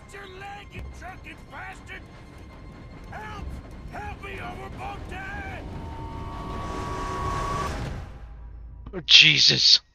your leg, you drunken bastard! Help! Help me, or we're both dead! Oh, Jesus.